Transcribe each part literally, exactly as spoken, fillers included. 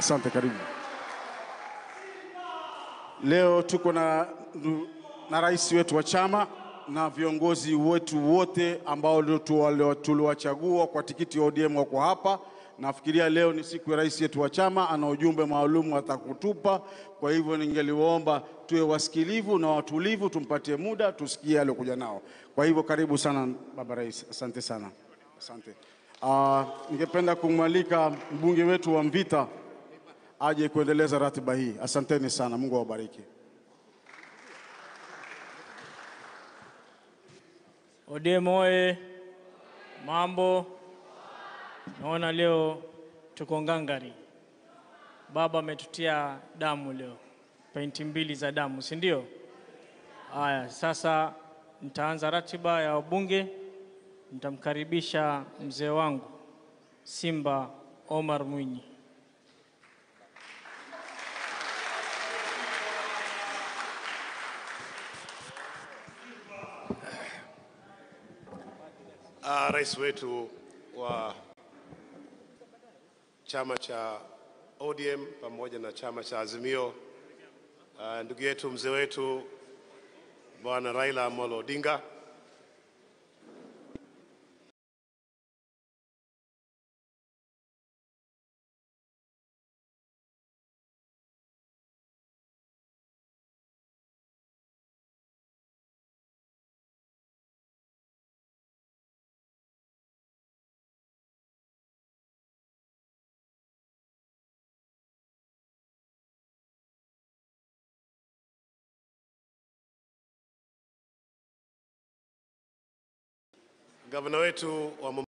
Asante, karibu. Leo tuko na, na rais wetu wa chama na viongozi wetu wote ambao tuliwachagua kwa tikiti ya O D M wako hapa. Nafikiria leo ni siku ya rais wetu wa chama, ana ujumbe maalum atakutupa. Kwa hivyo ningeliwaomba tuwe wasikilivu na watulivu, tumpatie muda tusikie aliyokuja nao. Kwa hivyo karibu sana baba rais. Asante sana. Asante. Uh, ningependa kumwalika mbunge wetu wa Mvita aje kuendeleza ratiba hii. Asanteni sana. Mungu awabariki. O D M oye! Mambo. Naona leo tuko ngangari. Baba ametutia damu leo. Painti mbili za damu, si ndio? Haya, sasa nitaanza ratiba ya wabunge. Nitamkaribisha mzee wangu Simba Omar Mwinyi. Uh, rais wetu wa chama cha O D M pamoja na chama cha Azimio, uh, ndugu yetu mzee wetu Bwana Raila Amolo Odinga, gavana wetu wa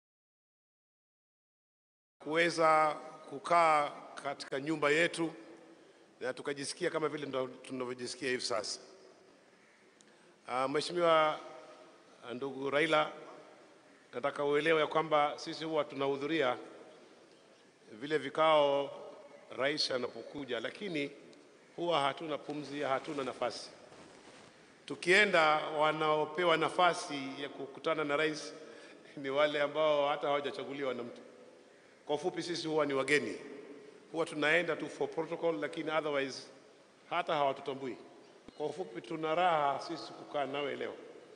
kuweza kukaa katika nyumba yetu na tukajisikia kama vile tunavyojisikia hivi sasa. Uh, Mheshimiwa ndugu Raila, nataka uelewe ya kwamba sisi huwa tunahudhuria vile vikao rais anapokuja, lakini huwa hatuna pumzi, hatuna nafasi. Tukienda, wanaopewa nafasi ya kukutana na rais ni wale ambao hata hawajachaguliwa na mtu. Kwa ufupi, sisi huwa ni wageni, huwa tunaenda tu for protocol, lakini otherwise hata hawatutambui. Kwa ufupi, tuna raha sisi kukaa nawe leo.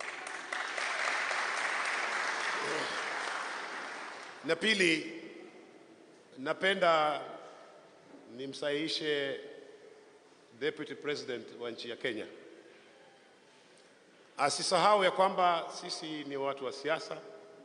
Na pili, napenda nimsahihishe Deputy President wa nchi ya Kenya. Asisahau ya kwamba sisi ni watu wa siasa,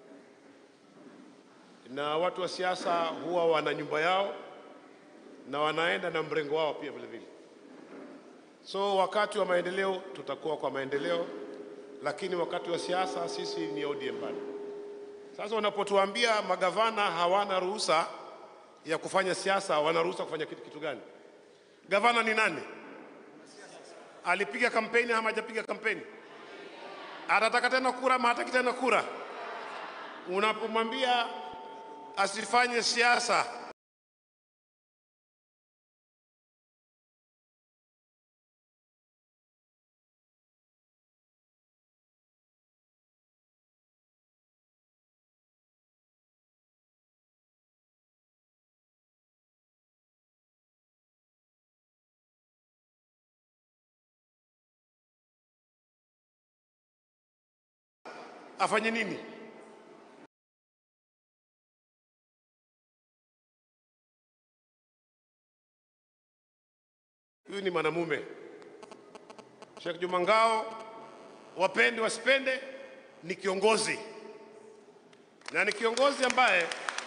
na watu wa siasa huwa wana nyumba yao na wanaenda na mrengo wao pia vile vile. So wakati wa maendeleo tutakuwa kwa maendeleo, lakini wakati wa siasa sisi ni O D M bado. Sasa wanapotuambia magavana hawana ruhusa ya kufanya siasa, wana ruhusa kufanya kitu, kitu gani? Gavana ni nani? Alipiga kampeni ama hajapiga kampeni? Atataka tena kura ama hataki tena kura? Unapomwambia asifanye siasa, afanye nini? Huyu ni mwanamume. Sheikh Juma Ngao, wapende wasipende, ni kiongozi. Na ni kiongozi ambaye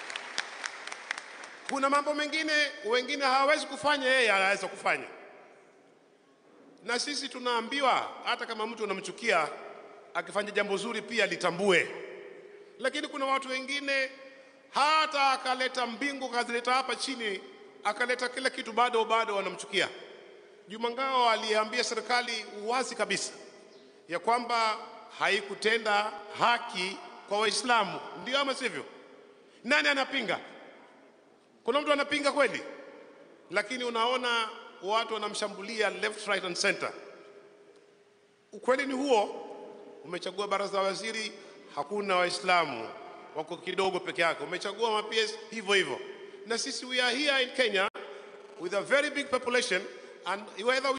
kuna mambo mengine wengine hawawezi kufanya, yeye anaweza kufanya. Na sisi tunaambiwa hata kama mtu unamchukia, akifanya jambo zuri pia litambue. Lakini kuna watu wengine hata akaleta mbingu kazileta hapa chini, akaleta kila kitu, bado bado wanamchukia. Juma Ngao aliambia serikali wazi kabisa ya kwamba haikutenda haki kwa Waislamu. Ndio ama sivyo? Nani anapinga? Kuna mtu anapinga kweli? Lakini unaona watu wanamshambulia left, right and center. Ukweli ni huo. Umechagua baraza la waziri, hakuna Waislamu, wako kidogo peke yake. Umechagua ma P S hivyo hivyo. Na sisi we are here in Kenya, with a very big population, and whether